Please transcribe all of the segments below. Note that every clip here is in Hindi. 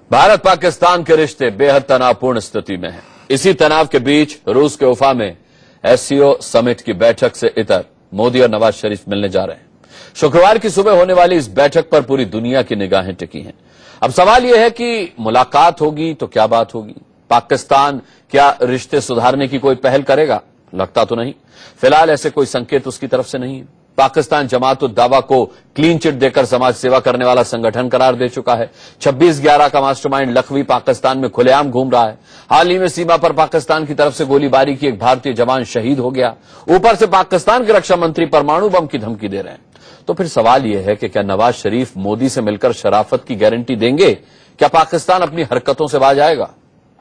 भारत पाकिस्तान के रिश्ते बेहद तनावपूर्ण स्थिति में हैं। इसी तनाव के बीच रूस के उफा में एससीओ समिट की बैठक से इतर मोदी और नवाज शरीफ मिलने जा रहे हैं। शुक्रवार की सुबह होने वाली इस बैठक पर पूरी दुनिया की निगाहें टिकी हैं। अब सवाल यह है कि मुलाकात होगी तो क्या बात होगी? पाकिस्तान क्या रिश्ते सुधारने की कोई पहल करेगा? लगता तो नहीं। फिलहाल ऐसे कोई संकेत उसकी तरफ से नहीं है। पाकिस्तान जमात-उद-दावा को क्लीन चिट देकर समाज सेवा करने वाला संगठन करार दे चुका है। 26/11 का मास्टरमाइंड लखवी पाकिस्तान में खुलेआम घूम रहा है। हाल ही में सीमा पर पाकिस्तान की तरफ से गोलीबारी की एक भारतीय जवान शहीद हो गया। ऊपर से पाकिस्तान के रक्षा मंत्री परमाणु बम की धमकी दे रहे हैं। तो फिर सवाल यह है कि क्या नवाज शरीफ मोदी से मिलकर शराफत की गारंटी देंगे? क्या पाकिस्तान अपनी हरकतों से बाज आएगा?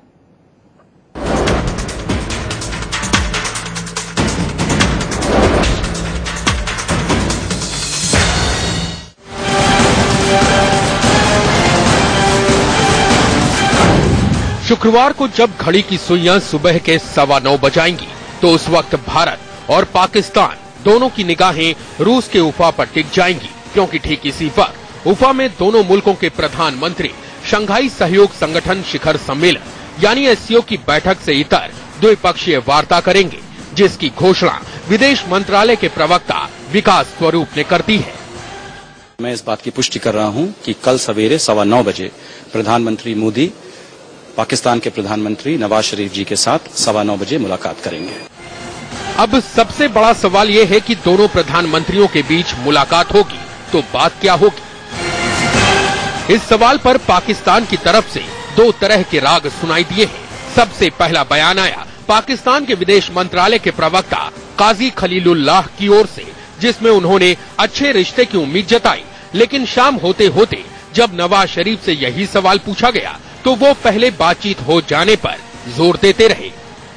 शुक्रवार को जब घड़ी की सुइयां सुबह के 9:15 बजाएंगी तो उस वक्त भारत और पाकिस्तान दोनों की निगाहें रूस के उफा पर टिक जाएंगी, क्योंकि ठीक इसी वक्त उफा में दोनों मुल्कों के प्रधानमंत्री शंघाई सहयोग संगठन शिखर सम्मेलन यानी एससीओ की बैठक से इतर द्विपक्षीय वार्ता करेंगे, जिसकी घोषणा विदेश मंत्रालय के प्रवक्ता विकास स्वरूप ने कर दी है। मैं इस बात की पुष्टि कर रहा हूं कि कल सवेरे 9:15 बजे प्रधानमंत्री मोदी पाकिस्तान के प्रधानमंत्री नवाज शरीफ जी के साथ 9:15 बजे मुलाकात करेंगे। अब सबसे बड़ा सवाल ये है कि दोनों प्रधानमंत्रियों के बीच मुलाकात होगी तो बात क्या होगी? इस सवाल पर पाकिस्तान की तरफ से दो तरह के राग सुनाई दिए हैं। सबसे पहला बयान आया पाकिस्तान के विदेश मंत्रालय के प्रवक्ता काजी खलीलुल्लाह की ओर से, जिसमें उन्होंने अच्छे रिश्ते की उम्मीद जताई। लेकिन शाम होते होते जब नवाज शरीफ से यही सवाल पूछा गया तो वो पहले बातचीत हो जाने पर जोर देते रहे।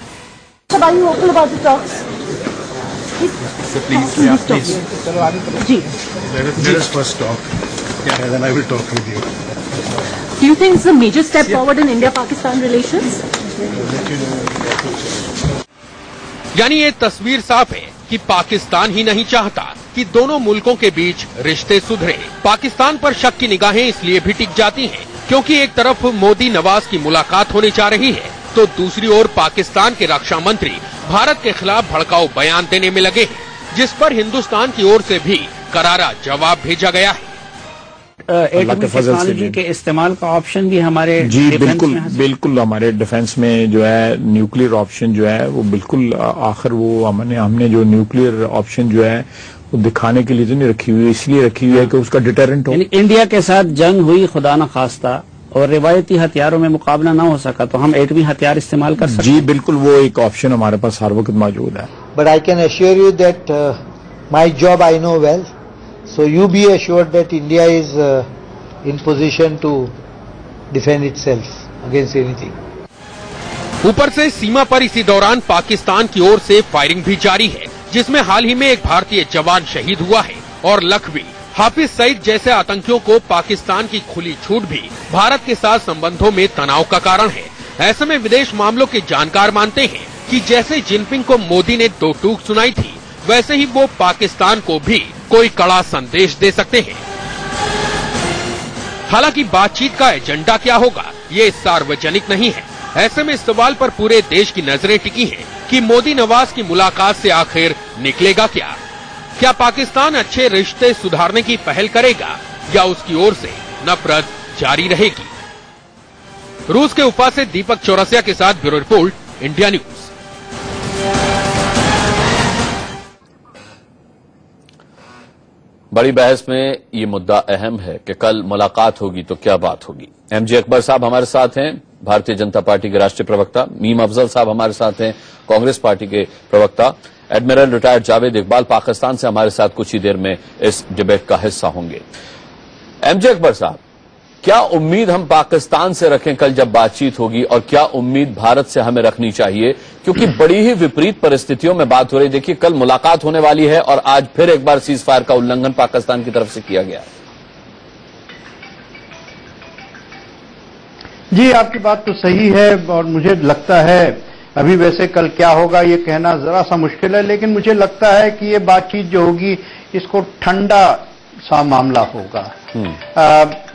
Do you think it's a major step forward in India-Pakistan relations? यानी ये तस्वीर साफ है कि पाकिस्तान ही नहीं चाहता कि दोनों मुल्कों के बीच रिश्ते सुधरे। पाकिस्तान पर शक की निगाहें इसलिए भी टिक जाती हैं क्योंकि एक तरफ मोदी नवाज की मुलाकात होने जा रही है तो दूसरी ओर पाकिस्तान के रक्षा मंत्री भारत के खिलाफ भड़काऊ बयान देने में लगे हैं, जिस पर हिंदुस्तान की ओर से भी करारा जवाब भेजा गया है। एटमी टेक्नोलॉजी के इस्तेमाल का ऑप्शन भी हमारे बिल्कुल हमारे डिफेंस में जो है न्यूक्लियर ऑप्शन जो है वो बिल्कुल आखिर वो हमने जो न्यूक्लियर ऑप्शन जो है वो दिखाने के लिए तो नहीं रखी हुई, इसलिए रखी हुई है कि उसका डिटरेंट हो। इंडिया के साथ जंग हुई खुदा न खास्ता और रिवायती हथियारों में मुकाबला ना हो सका तो हम एटमी हथियार इस्तेमाल कर सकते हैं। जी बिल्कुल, वो एक ऑप्शन हमारे पास हर वक्त मौजूद है। But I can assure you that my job I know well, so you be assured that India is in position to defend itself against anything. ऊपर से सीमा पर इसी दौरान पाकिस्तान की ओर से फायरिंग भी जारी है, जिसमें हाल ही में एक भारतीय जवान शहीद हुआ है और लखवी हाफिज सईद जैसे आतंकियों को पाकिस्तान की खुली छूट भी भारत के साथ संबंधों में तनाव का कारण है। ऐसे में विदेश मामलों के जानकार मानते हैं कि जैसे जिनपिंग को मोदी ने दो टूक सुनाई थी, वैसे ही वो पाकिस्तान को भी कोई कड़ा संदेश दे सकते हैं। हालांकि बातचीत का एजेंडा क्या होगा ये सार्वजनिक नहीं है। ऐसे में इस सवाल पर पूरे देश की नजरें टिकी हैं कि मोदी नवाज की मुलाकात से आखिर निकलेगा क्या? क्या पाकिस्तान अच्छे रिश्ते सुधारने की पहल करेगा या उसकी ओर से नफरत जारी रहेगी? रूस के उफा से दीपक चौरसिया के साथ ब्यूरो रिपोर्ट, इंडिया न्यूज। बड़ी बहस में ये मुद्दा अहम है कि कल मुलाकात होगी तो क्या बात होगी। एमजे अकबर साहब हमारे साथ हैं, भारतीय जनता पार्टी के राष्ट्रीय प्रवक्ता। मीम अफजल साहब हमारे साथ हैं, कांग्रेस पार्टी के प्रवक्ता। एडमिरल रिटायर्ड जावेद इकबाल पाकिस्तान से हमारे साथ कुछ ही देर में इस डिबेट का हिस्सा होंगे। एमजे अकबर साहब, क्या उम्मीद हम पाकिस्तान से रखें कल जब बातचीत होगी, और क्या उम्मीद भारत से हमें रखनी चाहिए? क्योंकि बड़ी ही विपरीत परिस्थितियों में बात हो रही। देखिए, कल मुलाकात होने वाली है और आज फिर एक बार सीज फायर का उल्लंघन पाकिस्तान की तरफ से किया गया है। जी, आपकी बात तो सही है और मुझे लगता है अभी वैसे कल क्या होगा ये कहना जरा सा मुश्किल है, लेकिन मुझे लगता है कि ये बातचीत जो होगी इसको ठंडा सा मामला होगा।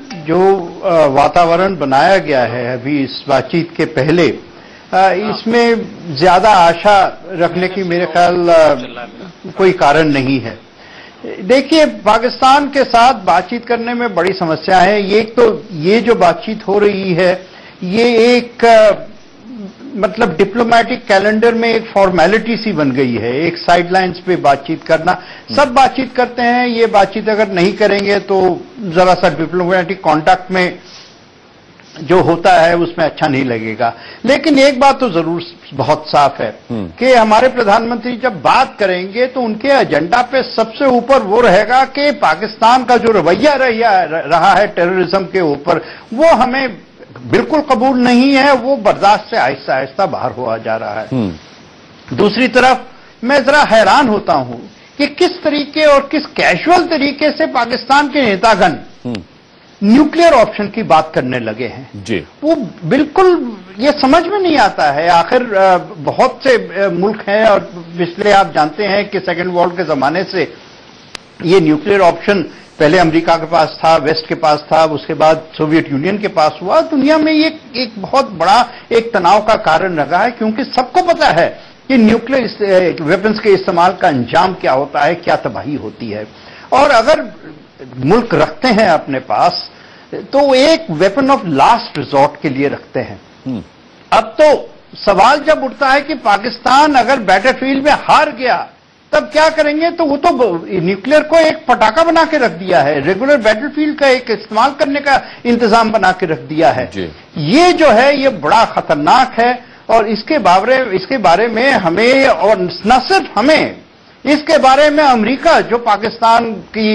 जो वातावरण बनाया गया है अभी इस बातचीत के पहले, इसमें ज्यादा आशा रखने की मेरे ख्याल कोई कारण नहीं है। देखिए, पाकिस्तान के साथ बातचीत करने में बड़ी समस्या है। एक तो ये जो बातचीत हो रही है ये एक मतलब डिप्लोमेटिक कैलेंडर में एक फॉर्मेलिटी सी बन गई है, एक साइडलाइंस पे बातचीत करना। सब बातचीत करते हैं, ये बातचीत अगर नहीं करेंगे तो जरा सा डिप्लोमेटिक कांटेक्ट में जो होता है उसमें अच्छा नहीं लगेगा। लेकिन एक बात तो जरूर बहुत साफ है कि हमारे प्रधानमंत्री जब बात करेंगे तो उनके एजेंडा पे सबसे ऊपर वो रहेगा कि पाकिस्तान का जो रवैया रहा है टेररिज्म के ऊपर, वो हमें बिल्कुल कबूल नहीं है, वो बर्दाश्त से आहिस्ता आहिस्ता बाहर हुआ जा रहा है। दूसरी तरफ मैं जरा हैरान होता हूं कि किस तरीके और किस कैजुअल तरीके से पाकिस्तान के नेतागण न्यूक्लियर ऑप्शन की बात करने लगे हैं जी। वो बिल्कुल ये समझ में नहीं आता है। आखिर बहुत से मुल्क हैं और पिछले आप जानते हैं कि सेकेंड वर्ल्ड के जमाने से ये न्यूक्लियर ऑप्शन पहले अमेरिका के पास था, वेस्ट के पास था, उसके बाद सोवियत यूनियन के पास हुआ। दुनिया में ये एक बहुत बड़ा एक तनाव का कारण रहा है, क्योंकि सबको पता है कि न्यूक्लियर वेपन्स के इस्तेमाल का अंजाम क्या होता है, क्या तबाही होती है। और अगर मुल्क रखते हैं अपने पास तो एक वेपन ऑफ लास्ट रिजॉर्ट के लिए रखते हैं। अब तो सवाल जब उठता है कि पाकिस्तान अगर बैटलफील्ड में हार गया तब क्या करेंगे, तो वो तो न्यूक्लियर को एक पटाखा बना के रख दिया है, रेगुलर बैटलफील्ड का एक इस्तेमाल करने का इंतजाम बना के रख दिया है। ये जो है ये बड़ा खतरनाक है और इसके बारे में हमें, और न सिर्फ हमें, इसके बारे में अमेरिका जो पाकिस्तान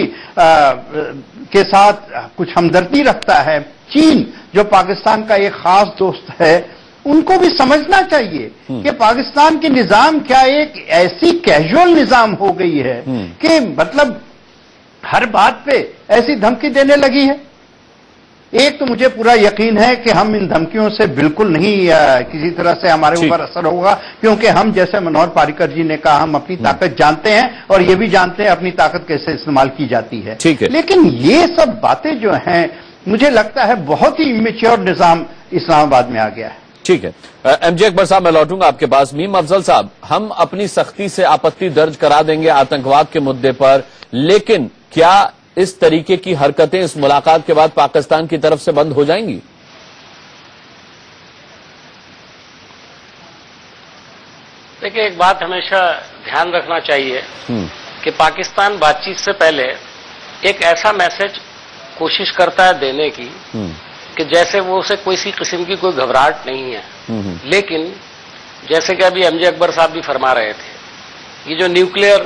के साथ कुछ हमदर्दी रखता है, चीन जो पाकिस्तान का एक खास दोस्त है, उनको भी समझना चाहिए कि पाकिस्तान की निजाम क्या एक ऐसी कैजुअल निजाम हो गई है कि मतलब हर बात पे ऐसी धमकी देने लगी है। एक तो मुझे पूरा यकीन है कि हम इन धमकियों से बिल्कुल नहीं किसी तरह से हमारे ऊपर असर होगा, क्योंकि हम जैसे मनोहर पारिकर जी ने कहा, हम अपनी ताकत जानते हैं और ये भी जानते हैं अपनी ताकत कैसे इस्तेमाल की जाती है। लेकिन ये सब बातें जो हैं, मुझे लगता है बहुत ही इमेच्योर निजाम इस्लामाबाद में आ गया है। ठीक है, एमजे अकबर साहब, मैं लौटूंगा आपके पास। मीम अफजल साहब, हम अपनी सख्ती से आपत्ति दर्ज करा देंगे आतंकवाद के मुद्दे पर, लेकिन क्या इस तरीके की हरकतें इस मुलाकात के बाद पाकिस्तान की तरफ से बंद हो जाएंगी? देखिए, एक बात हमेशा ध्यान रखना चाहिए कि पाकिस्तान बातचीत से पहले एक ऐसा मैसेज कोशिश करता है देने की कि जैसे वो उसे किसी किस्म की कोई घबराहट नहीं है। लेकिन जैसे कि अभी एमजे अकबर साहब भी फरमा रहे थे, ये जो न्यूक्लियर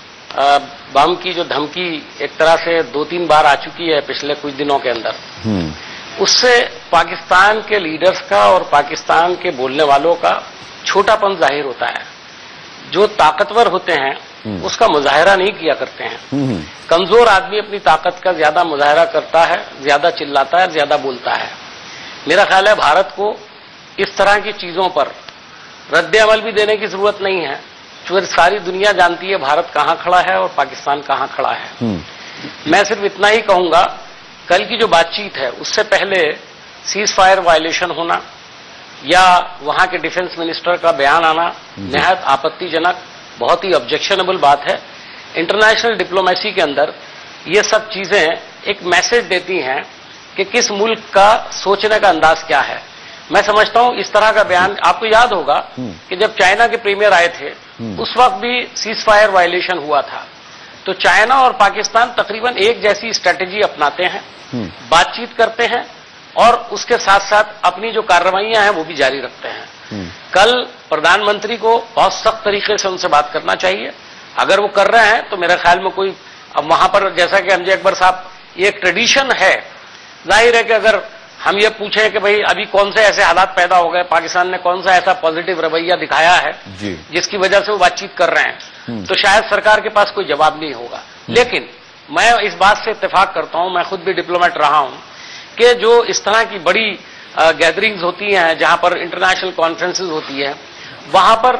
बम की जो धमकी एक तरह से 2-3 बार आ चुकी है पिछले कुछ दिनों के अंदर, उससे पाकिस्तान के लीडर्स का और पाकिस्तान के बोलने वालों का छोटापन जाहिर होता है। जो ताकतवर होते हैं उसका मुजाहरा नहीं किया करते हैं। कमजोर आदमी अपनी ताकत का ज्यादा मुजाहरा करता है, ज्यादा चिल्लाता है, ज्यादा बोलता है। मेरा ख्याल है भारत को इस तरह की चीजों पर रद्द अमल भी देने की जरूरत नहीं है, क्योंकि सारी दुनिया जानती है भारत कहां खड़ा है और पाकिस्तान कहां खड़ा है। मैं सिर्फ इतना ही कहूंगा, कल की जो बातचीत है उससे पहले सीज फायर वायलेशन होना या वहां के डिफेंस मिनिस्टर का बयान आना निहायत आपत्तिजनक, बहुत ही ऑब्जेक्शनेबल बात है। इंटरनेशनल डिप्लोमेसी के अंदर ये सब चीजें एक मैसेज देती हैं कि किस मुल्क का सोचने का अंदाज क्या है। मैं समझता हूं इस तरह का बयान, आपको याद होगा कि जब चाइना के प्रीमियर आए थे उस वक्त भी सीज फायर वायलेशन हुआ था। तो चाइना और पाकिस्तान तकरीबन एक जैसी स्ट्रेटेजी अपनाते हैं, बातचीत करते हैं और उसके साथ साथ अपनी जो कार्रवाइयां हैं वो भी जारी रखते हैं। कल प्रधानमंत्री को बहुत सख्त तरीके से उनसे बात करना चाहिए। अगर वो कर रहे हैं तो मेरे ख्याल में कोई, अब वहां पर जैसा कि एमजे अकबर साहब, ये एक ट्रेडिशन है, जाहिर है कि अगर हम ये पूछें कि भाई अभी कौन से ऐसे हालात पैदा हो गए, पाकिस्तान ने कौन सा ऐसा पॉजिटिव रवैया दिखाया है जिसकी वजह से वो बातचीत कर रहे हैं, तो शायद सरकार के पास कोई जवाब नहीं होगा। लेकिन मैं इस बात से इत्तेफाक करता हूं, मैं खुद भी डिप्लोमेट रहा हूं, कि जो इस तरह की बड़ी गैदरिंग्स होती हैं जहां पर इंटरनेशनल कॉन्फ्रेंसेज होती है, वहां पर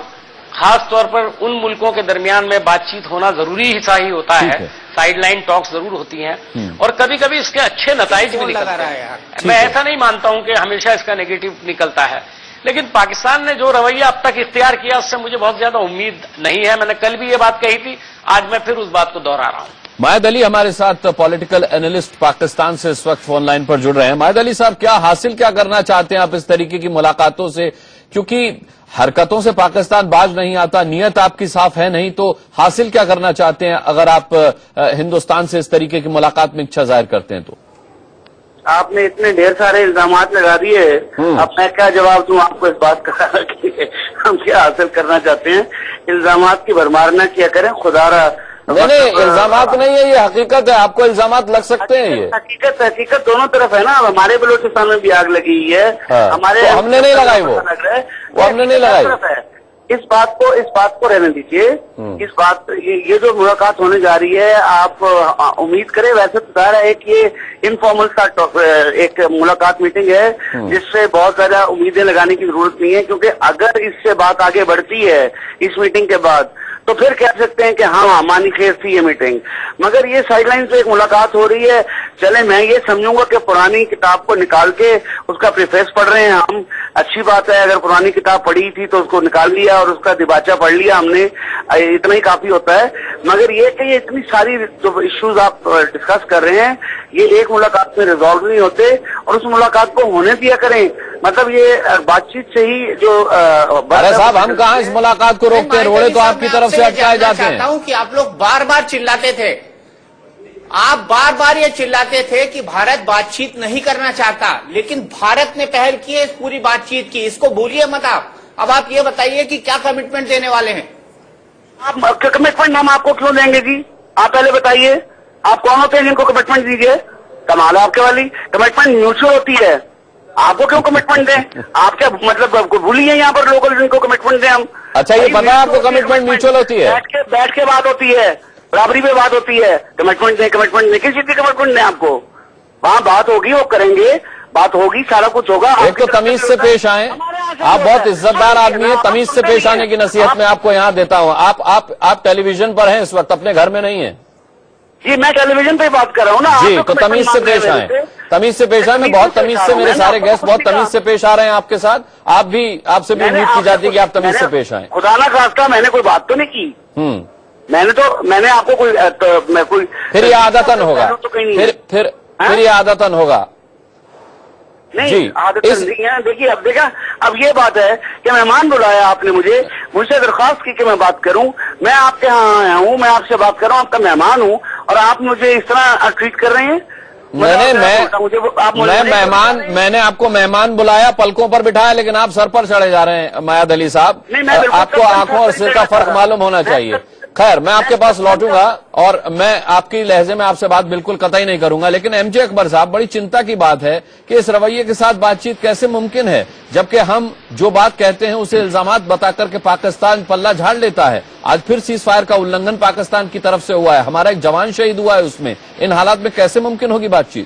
खास तौर पर उन मुल्कों के दरमियान में बातचीत होना जरूरी हिस्सा ही होता है। साइडलाइन टॉक्स जरूर होती हैं और कभी कभी इसके अच्छे नताइज भी निकलते हैं। मैं ऐसा नहीं मानता हूं कि हमेशा इसका नेगेटिव निकलता है, लेकिन पाकिस्तान ने जो रवैया अब तक इख्तियार किया उससे मुझे बहुत ज्यादा उम्मीद नहीं है। मैंने कल भी ये बात कही थी, आज मैं फिर उस बात को दोहरा रहा हूं। मायद अली हमारे साथ पॉलिटिकल एनालिस्ट पाकिस्तान से इस वक्त फोन लाइन पर जुड़ रहे हैं। मायद अली साहब, क्या करना चाहते हैं आप इस तरीके की मुलाकातों से? क्योंकि हरकतों से पाकिस्तान बाज नहीं आता, नीयत आपकी साफ है नहीं, तो हासिल क्या करना चाहते हैं अगर आप हिंदुस्तान से इस तरीके की मुलाकात में इच्छा जाहिर करते हैं? तो आपने इतने ढेर सारे इल्जामात लगा दिए, अब मैं क्या जवाब दूं आपको इस बात का कि हम क्या हासिल करना चाहते हैं। इल्जामात की भरमार न किया करें, खुदारा। नहीं, इल्जामात नहीं है, ये हकीकत है। आपको इल्जामात लग सकते हैं। ये हकीकत दोनों तरफ है ना। हमारे बलूचिस्तान में भी आग लगी हुई है। हमारे तो हमने नहीं लगाई, वो हमने नहीं लगाई। इस बात को रहने दीजिए। इस बात ये जो मुलाकात होने जा रही है, आप उम्मीद करें, वैसे तो जाहिर है कि ये इनफॉर्मल सा एक मुलाकात मीटिंग है जिससे बहुत ज्यादा उम्मीदें लगाने की जरूरत नहीं है, क्योंकि अगर इससे बात आगे बढ़ती है इस मीटिंग के बाद तो फिर कह सकते हैं कि हाँ मानी खेर थी ये मीटिंग। मगर ये साइडलाइन से एक मुलाकात हो रही है, चले मैं ये समझूंगा कि पुरानी किताब को निकाल के उसका प्रीफेस पढ़ रहे हैं हम, अच्छी बात है। अगर पुरानी किताब पढ़ी थी तो उसको निकाल लिया और उसका दिबाचा पढ़ लिया हमने, इतना ही काफी होता है। मगर ये कि ये इतनी सारी जो इश्यूज आप डिस्कस कर रहे हैं, ये एक मुलाकात में रिजॉल्व नहीं होते और उस मुलाकात को होने दिया करें। मतलब ये बातचीत से ही जो अरे साहब, हम कहाँ इस मुलाकात को रोकते हैं? रोड़े तो आपकी तरफ से अटकाए जाते हैं। चाहता हूं कि आप लोग बार बार चिल्लाते थे, आप बार बार ये चिल्लाते थे कि भारत बातचीत नहीं करना चाहता, लेकिन भारत ने पहल की है इस पूरी बातचीत की, इसको भूलिए मत आप। अब आप ये बताइए कि क्या कमिटमेंट देने वाले हैं? आप कमिटमेंट हम आपको क्यों देंगे जी? आप पहले बताइए, आप कौन होते हैं जिनको कमिटमेंट दीजिए? कमाल है आपके वाली। कमिटमेंट म्यूचुअल होती है, आपको क्यों कमिटमेंट दें? आप क्या मतलब भूलिए यहाँ पर लोकल जिनको कमिटमेंट दें हम? अच्छा, ये पता है आपको कमिटमेंट म्यूचुअल होती है? बैठ के बात होती है, बराबरी पे बात होती है। कमिटमेंट दें किस चीज की कमिटमेंट दें आपको? वहाँ बात होगी, वो करेंगे, बात होगी, सारा कुछ होगा। एक तो तमीज से पेश आए, आप बहुत इज्जतदार आदमी हैं, तमीज से पेश आने की नसीहत मैं आपको यहाँ देता हूँ। आप टेलीविजन पर हैं इस वक्त, अपने घर में नहीं है जी। मैं टेलीविजन पे बात कर रहा हूँ ना जी, तो तमीज से पेश आए, तमीज से पेश आए। मैं बहुत तमीज से, मेरे सारे गेस्ट बहुत तमीज से पेश आ रहे हैं आपके साथ। आप भी, आपसे भी उम्मीद की जाती है कि आप तमीज से पेश आए। खुदा ना खास्ता मैंने कोई बात तो नहीं की। मैंने आपको कोई फिर ये आदतन होगा, फिर ये आदतन होगा। नहीं, आदत नहीं है। देखिए, अब देखा, अब ये बात है कि मेहमान बुलाया आपने मुझसे दरख्वास्त की कि मैं बात करूं। मैं आपके यहाँ आया हूँ, मैं आपसे बात कर रहा हूँ, आपका मेहमान हूँ और आप मुझे इस तरह ट्रीट कर रहे हैं। मैंने आपको मेहमान बुलाया, पलकों पर बिठाया, लेकिन आप सर पर चढ़े जा रहे हैं मायद अली साहब। आपको आंखों और सिर का फर्क मालूम होना चाहिए। खैर, मैं आपके पास लौटूंगा और मैं आपकी लहजे में आपसे बात बिल्कुल कतई नहीं करूंगा, लेकिन एमजे अकबर साहब, बड़ी चिंता की बात है कि इस रवैये के साथ बातचीत कैसे मुमकिन है, जबकि हम जो बात कहते हैं उसे इल्जामात बताकर के पाकिस्तान पल्ला झाड़ लेता है। आज फिर सीज फायर का उल्लंघन पाकिस्तान की तरफ से हुआ है, हमारा एक जवान शहीद हुआ है उसमें। इन हालात में कैसे मुमकिन होगी बातचीत?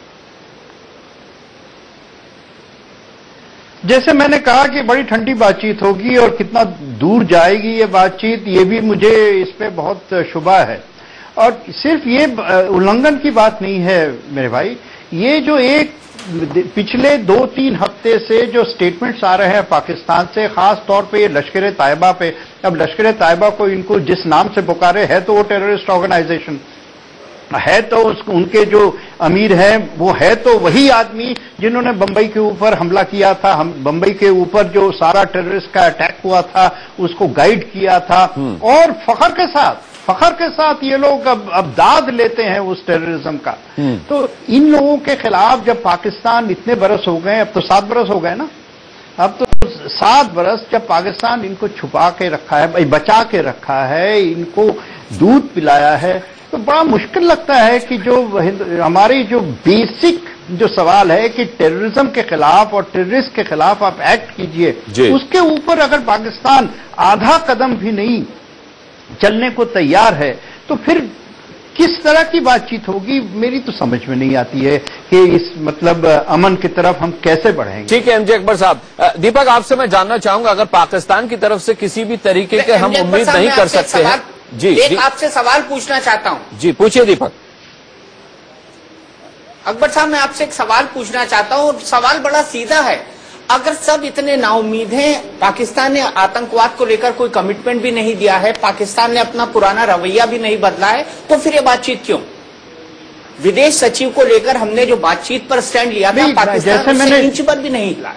जैसे मैंने कहा कि बड़ी ठंडी बातचीत होगी और कितना दूर जाएगी ये बातचीत, ये भी मुझे इस पे बहुत शुबा है। और सिर्फ ये उल्लंघन की बात नहीं है मेरे भाई, ये जो एक पिछले 2-3 हफ्ते से जो स्टेटमेंट्स आ रहे हैं पाकिस्तान से, खास तौर पे ये लश्कर तायबा पे। अब लश्कर तायबा को इनको जिस नाम से पुकारे, है तो वो टेररिस्ट ऑर्गेनाइजेशन है, तो उनके जो अमीर हैं वो है तो वही आदमी जिन्होंने बंबई के ऊपर हमला किया था, बंबई के ऊपर जो सारा टेररिस्ट का अटैक हुआ था उसको गाइड किया था। और फखर के साथ ये लोग अब दाद लेते हैं उस टेररिज्म का। तो इन लोगों के खिलाफ जब पाकिस्तान इतने बरस हो गए, अब तो 7 बरस हो गए ना, अब तो 7 बरस जब पाकिस्तान इनको छुपा के रखा है, बचा के रखा है, इनको दूध पिलाया है, तो बड़ा मुश्किल लगता है कि जो हमारी जो बेसिक जो सवाल है कि टेररिज्म के खिलाफ और टेररिस्ट के खिलाफ आप एक्ट कीजिए, उसके ऊपर अगर पाकिस्तान आधा कदम भी नहीं चलने को तैयार है, तो फिर किस तरह की बातचीत होगी मेरी तो समझ में नहीं आती है कि इस मतलब अमन की तरफ हम कैसे बढ़ेंगे। ठीक है एमजे अकबर साहब, दीपक आपसे मैं जानना चाहूंगा, अगर पाकिस्तान की तरफ से किसी भी तरीके के हम उम्मीद नहीं कर सकते हैं। जी आपसे सवाल पूछना चाहता हूं। जी पूछिए दीपक। अकबर साहब मैं आपसे एक सवाल पूछना चाहता हूं, सवाल बड़ा सीधा है। अगर सब इतने नाउम्मीद हैं, पाकिस्तान ने आतंकवाद को लेकर कोई कमिटमेंट भी नहीं दिया है, पाकिस्तान ने अपना पुराना रवैया भी नहीं बदला है, तो फिर ये बातचीत क्यों? विदेश सचिव को लेकर हमने जो बातचीत पर स्टैंड लिया था, पाकिस्तान उससे इंच पर भी नहीं हिला।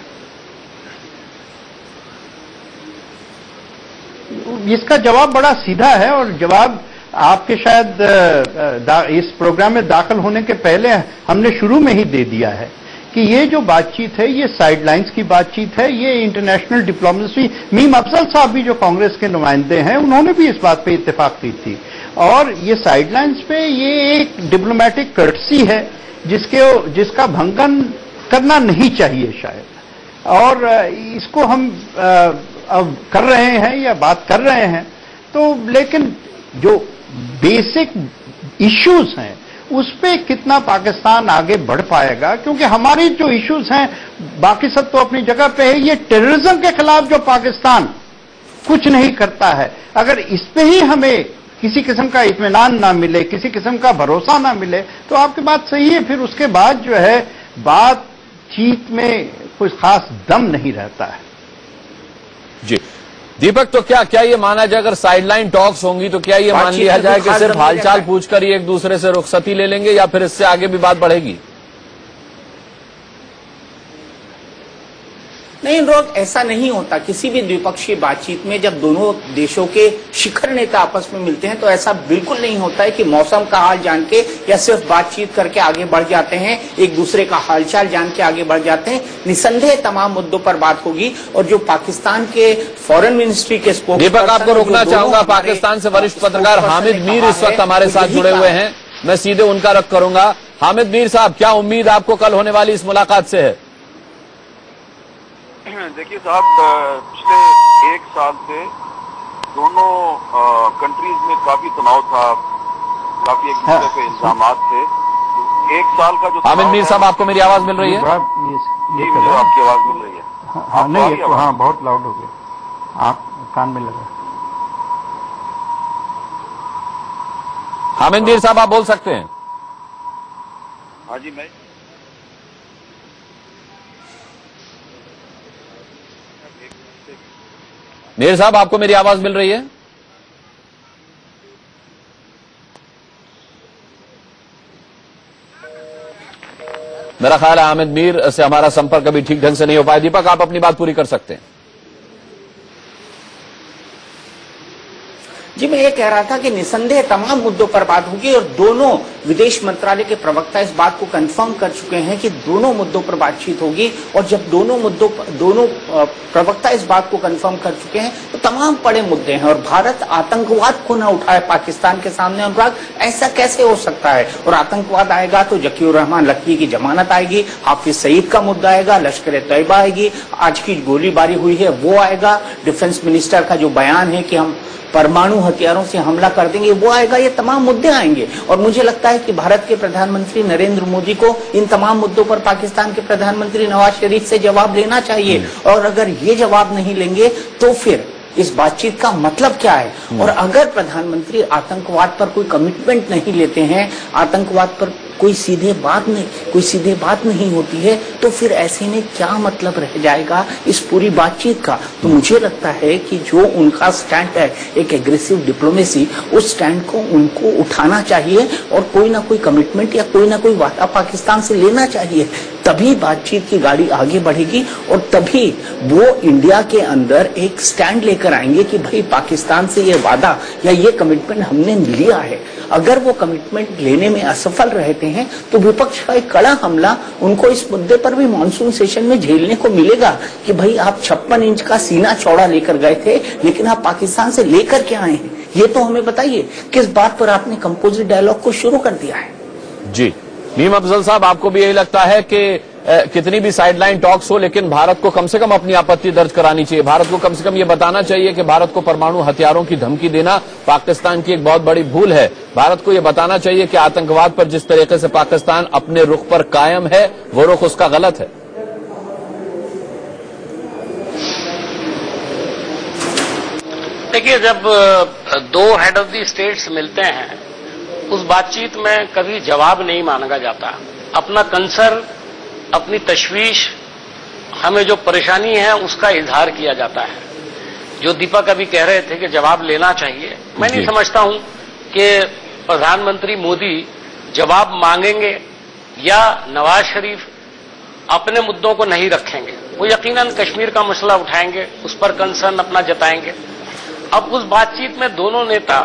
इसका जवाब बड़ा सीधा है और जवाब आपके शायद इस प्रोग्राम में दाखिल होने के पहले हमने शुरू में ही दे दिया है कि ये जो बातचीत है ये साइडलाइंस की बातचीत है, ये इंटरनेशनल डिप्लोमेसी। मीम अफजल साहब भी जो कांग्रेस के नुमाइंदे हैं उन्होंने भी इस बात पे इत्तेफाक की थी, और ये साइडलाइंस पे ये एक डिप्लोमेटिक कर्टसी है जिसका भंगन करना नहीं चाहिए शायद, और इसको हम अब कर रहे हैं या बात कर रहे हैं। तो लेकिन जो बेसिक इश्यूज हैं उस पे कितना पाकिस्तान आगे बढ़ पाएगा, क्योंकि हमारी जो इश्यूज हैं बाकी सब तो अपनी जगह पे है। ये टेररिज्म के खिलाफ जो पाकिस्तान कुछ नहीं करता है, अगर इस पे ही हमें किसी किस्म का इत्मीनान ना मिले, किसी किस्म का भरोसा ना मिले, तो आपकी बात सही है, फिर उसके बाद जो है बातचीत में कोई खास दम नहीं रहता है। जी दीपक, तो क्या ये माना जाए अगर साइडलाइन टॉक्स होंगी तो क्या ये मान लिया जाए कि सिर्फ हालचाल पूछकर ही एक दूसरे से रुखसती ले लेंगे, या फिर इससे आगे भी बात बढ़ेगी? नहीं रोग, ऐसा नहीं होता। किसी भी द्विपक्षीय बातचीत में जब दोनों देशों के शिखर नेता आपस में मिलते हैं तो ऐसा बिल्कुल नहीं होता है कि मौसम का हाल जान के या सिर्फ बातचीत करके आगे बढ़ जाते हैं, एक दूसरे का हालचाल जान के आगे बढ़ जाते हैं। निसंदेह तमाम मुद्दों पर बात होगी। और जो पाकिस्तान के फॉरेन मिनिस्ट्री के स्पोक्स दीपक, आपको रोकना चाहूंगा, पाकिस्तान से वरिष्ठ पत्रकार हामिद मीर इस वक्त हमारे साथ जुड़े हुए हैं, मैं सीधे उनका रख करूंगा। हामिद मीर साहब, क्या उम्मीद आपको कल होने वाली इस मुलाकात से है? देखिए साहब, पिछले एक साल से दोनों कंट्रीज में काफी तनाव था, काफी एक दूसरे पे इल्जामात थे। एक साल का जो हामिद मीर साहब, आपको मेरी आवाज मिल रही है? मुझे आपकी आवाज मिल रही है। हाँ, नहीं, हाँ बहुत लाउड हो गया, आप कान में लगा। हामिद मीर साहब, आप बोल सकते हैं? हाँ जी, मैं मीर साहब, आपको मेरी आवाज मिल रही है? मेरा ख्याल है हामिद मीर से हमारा संपर्क अभी ठीक ढंग से नहीं हो पाया। दीपक, आप अपनी बात पूरी कर सकते हैं। जी मैं ये कह रहा था कि निसंदेह तमाम मुद्दों पर बात होगी और दोनों विदेश मंत्रालय के प्रवक्ता इस बात को कंफर्म कर चुके हैं कि दोनों मुद्दों पर बातचीत होगी। और जब दोनों प्रवक्ता इस बात को कंफर्म कर चुके हैं तो तमाम बड़े मुद्दे हैं। और भारत आतंकवाद को न उठाए पाकिस्तान के सामने, अनुराग, ऐसा कैसे हो सकता है? और आतंकवाद आएगा तो जकीउर रहमान लखवी की जमानत आएगी, हाफिज सईद का मुद्दा आएगा, लश्कर तैयबा आएगी, आज की गोलीबारी हुई है वो आएगा, डिफेंस मिनिस्टर का जो बयान है कि हम परमाणु हथियारों से हमला कर देंगे वो आएगा। ये तमाम मुद्दे आएंगे और मुझे लगता है कि भारत के प्रधानमंत्री नरेंद्र मोदी को इन तमाम मुद्दों पर पाकिस्तान के प्रधानमंत्री नवाज शरीफ से जवाब लेना चाहिए। और अगर ये जवाब नहीं लेंगे तो फिर इस बातचीत का मतलब क्या है? और अगर प्रधानमंत्री आतंकवाद पर कोई कमिटमेंट नहीं लेते हैं, आतंकवाद पर कोई सीधे बात नहीं होती है, तो फिर ऐसे में क्या मतलब रह जाएगा इस पूरी बातचीत का? तो मुझे लगता है कि जो उनका स्टैंड है, एक एग्रेसिव डिप्लोमेसी, उस स्टैंड को उनको उठाना चाहिए और कोई ना कोई कमिटमेंट या कोई ना कोई वादा पाकिस्तान से लेना चाहिए। तभी बातचीत की गाड़ी आगे बढ़ेगी और तभी वो इंडिया के अंदर एक स्टैंड लेकर आएंगे कि भाई पाकिस्तान से ये वादा या ये कमिटमेंट हमने लिया है। अगर वो कमिटमेंट लेने में असफल रहते हैं तो विपक्ष का एक कड़ा हमला उनको इस मुद्दे पर भी मॉनसून सेशन में झेलने को मिलेगा कि भाई आप 56 इंच का सीना चौड़ा लेकर गए थे, लेकिन आप पाकिस्तान से लेकर क्या आए हैं? ये तो हमें बताइए, किस बात पर आपने कंपोजिट डायलॉग को शुरू कर दिया है? जी मीम अफजल साहब, आपको भी यही लगता है कि कितनी भी साइडलाइन टॉक्स हो, लेकिन भारत को कम से कम अपनी आपत्ति दर्ज करानी चाहिए। भारत को कम से कम ये बताना चाहिए कि भारत को परमाणु हथियारों की धमकी देना पाकिस्तान की एक बहुत बड़ी भूल है। भारत को ये बताना चाहिए कि आतंकवाद पर जिस तरीके से पाकिस्तान अपने रुख पर कायम है, वो रुख उसका गलत है। देखिए, जब दो हेड ऑफ द स्टेट्स मिलते हैं, उस बातचीत में कभी जवाब नहीं मांगा जाता। अपना कंसर्न, अपनी तशवीश, हमें जो परेशानी है उसका इजहार किया जाता है। जो दीपक अभी कह रहे थे कि जवाब लेना चाहिए, मैं नहीं समझता हूं कि प्रधानमंत्री मोदी जवाब मांगेंगे या नवाज शरीफ अपने मुद्दों को नहीं रखेंगे। वो यकीनन कश्मीर का मसला उठाएंगे, उस पर कंसर्न अपना जताएंगे। अब उस बातचीत में दोनों नेता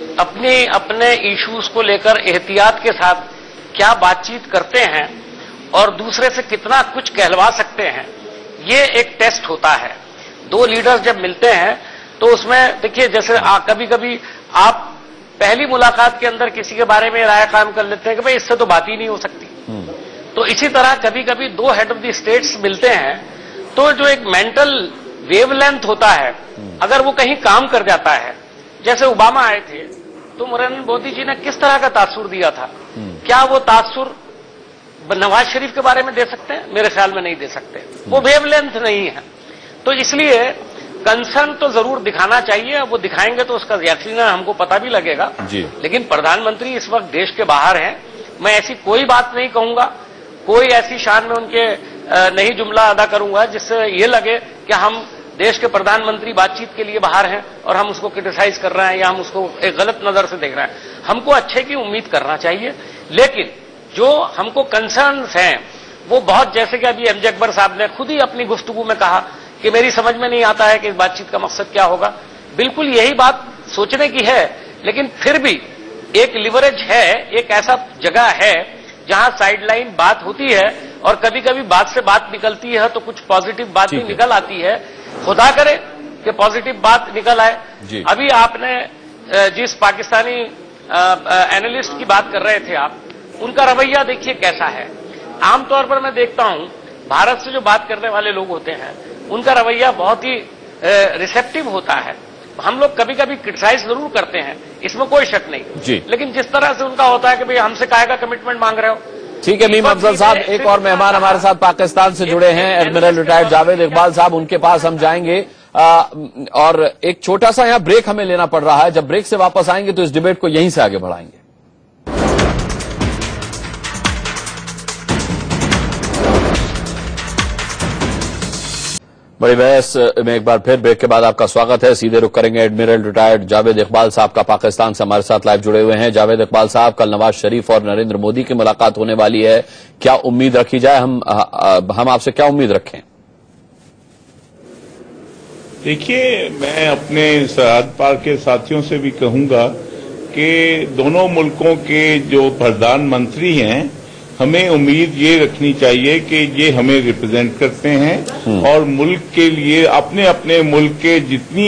अपने इश्यूज को लेकर एहतियात के साथ क्या बातचीत करते हैं और दूसरे से कितना कुछ कहलवा सकते हैं, ये एक टेस्ट होता है। दो लीडर्स जब मिलते हैं तो उसमें देखिए, जैसे कभी कभी आप पहली मुलाकात के अंदर किसी के बारे में राय कायम कर लेते हैं कि भाई इससे तो बात ही नहीं हो सकती। तो इसी तरह कभी कभी दो हेड ऑफ द स्टेट्स मिलते हैं तो जो एक मेंटल वेवलेंथ होता है, अगर वो कहीं काम कर जाता है, जैसे ओबामा आए थे तो नरेंद्र मोदी जी ने किस तरह का तासुर दिया था, क्या वो तासुर नवाज शरीफ के बारे में दे सकते हैं? मेरे ख्याल में नहीं दे सकते। वो वेवलेंथ नहीं है। तो इसलिए कंसर्न तो जरूर दिखाना चाहिए। वो दिखाएंगे तो उसका यकीनन हमको पता भी लगेगा जी। लेकिन प्रधानमंत्री इस वक्त देश के बाहर हैं। मैं ऐसी कोई बात नहीं कहूंगा, कोई ऐसी शान में उनके नहीं जुमला अदा करूंगा जिससे ये लगे कि हम देश के प्रधानमंत्री बातचीत के लिए बाहर हैं और हम उसको क्रिटिसाइज कर रहे हैं या हम उसको एक गलत नजर से देख रहे हैं। हमको अच्छे की उम्मीद करना चाहिए, लेकिन जो हमको कंसर्न्स हैं वो बहुत, जैसे कि अभी एमजे अकबर साहब ने खुद ही अपनी गुफ्तगू में कहा कि मेरी समझ में नहीं आता है कि इस बातचीत का मकसद क्या होगा। बिल्कुल यही बात सोचने की है, लेकिन फिर भी एक लिवरेज है, एक ऐसा जगह है जहां साइडलाइन बात होती है और कभी कभी बात से बात निकलती है तो कुछ पॉजिटिव बात भी निकल आती है। खुदा करे कि पॉजिटिव बात निकल आए। अभी आपने जिस पाकिस्तानी एनालिस्ट की बात कर रहे थे आप, उनका रवैया देखिए कैसा है। आमतौर पर मैं देखता हूं भारत से जो बात करने वाले लोग होते हैं उनका रवैया बहुत ही रिसेप्टिव होता है। हम लोग कभी कभी क्रिटिसाइज जरूर करते हैं, इसमें कोई शक नहीं, लेकिन जिस तरह से उनका होता है कि भाई हमसे काहे का कमिटमेंट मांग रहे हो। ठीक है मीम अफजल साहब, एक और मेहमान हमारे साथ पाकिस्तान से जुड़े हैं, एडमिरल रिटायर्ड जावेद इकबाल साहब, उनके पास हम जाएंगे। और एक छोटा सा यहाँ ब्रेक हमें लेना पड़ रहा है। जब ब्रेक से वापस आएंगे तो इस डिबेट को यहीं से आगे बढ़ाएंगे। बड़ी बहस में एक बार फिर ब्रेक के बाद आपका स्वागत है। सीधे रुख करेंगे एडमिरल रिटायर्ड जावेद इकबाल साहब का। पाकिस्तान से हमारे साथ लाइव जुड़े हुए हैं। जावेद इकबाल साहब, कल नवाज शरीफ और नरेंद्र मोदी की मुलाकात होने वाली है, क्या उम्मीद रखी जाए? हम आपसे क्या उम्मीद रखें? देखिए, मैं अपने सरहद पार के साथियों से भी कहूंगा कि दोनों मुल्कों के जो प्रधानमंत्री हैं, हमें उम्मीद ये रखनी चाहिए कि ये हमें रिप्रेजेंट करते हैं और मुल्क के लिए अपने अपने मुल्क के जितनी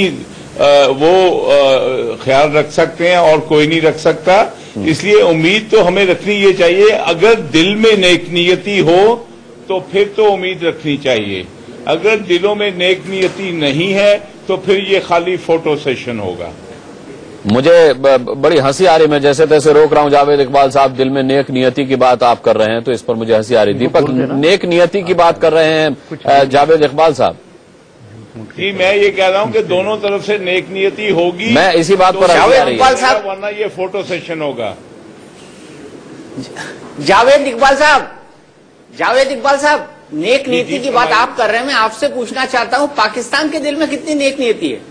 वो ख्याल रख सकते हैं और कोई नहीं रख सकता। इसलिए उम्मीद तो हमें रखनी ये चाहिए। अगर दिल में नेक नियति हो तो फिर तो उम्मीद रखनी चाहिए। अगर दिलों में नेक नियति नहीं है तो फिर ये खाली फोटो सेशन होगा। मुझे बड़ी हंसी आ रही, मैं जैसे तैसे रोक रहा हूं जावेद इकबाल साहब, दिल में नेक नियति की बात आप कर रहे हैं तो इस पर मुझे हंसी आ रही। दीपक, नेक नियति की बात कर रहे हैं जावेद इकबाल साहब? जी, मैं ये कह रहा हूं कि दोनों तरफ से नेक नियति होगी। मैं इसी बात पर जावेद इकबाल साहब, वरना ये फोटो सेशन होगा। जावेद इकबाल साहब, नेक नीति की बात आप कर रहे हैं, मैं आपसे पूछना चाहता हूं पाकिस्तान के दिल में कितनी नेक नीति है?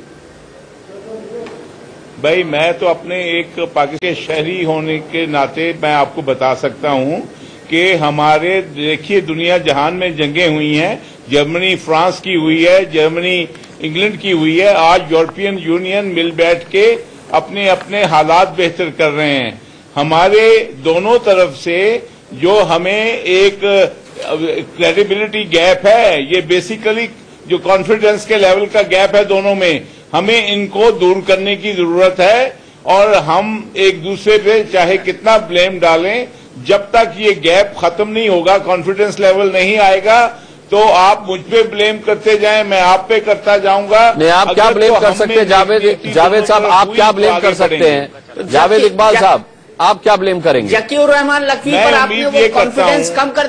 भाई, मैं तो अपने एक पाकिस्तान के शहरी होने के नाते मैं आपको बता सकता हूं कि हमारे, देखिए, दुनिया जहान में जंगें हुई हैं, जर्मनी फ्रांस की हुई है, जर्मनी इंग्लैंड की हुई है। आज यूरोपियन यूनियन मिल बैठ के अपने अपने हालात बेहतर कर रहे हैं। हमारे दोनों तरफ से जो हमें एक क्रेडिबिलिटी गैप है, ये बेसिकली जो कॉन्फिडेंस के लेवल का गैप है दोनों में, हमें इनको दूर करने की जरूरत है। और हम एक दूसरे पे चाहे कितना ब्लेम डालें, जब तक ये गैप खत्म नहीं होगा, कॉन्फिडेंस लेवल नहीं आएगा, तो आप मुझ पे ब्लेम करते जाएं, मैं आप पे करता जाऊंगा। नहीं, आप क्या ब्लेम कर सकते हैं जावेद साहब, आप क्या ब्लेम कर सकते हैं? जावेद इकबाल साहब, आप क्या ब्लेम करेंगे? जकीउर रहमान लखवी पर आपने वो कॉन्फिडेंस कम कर,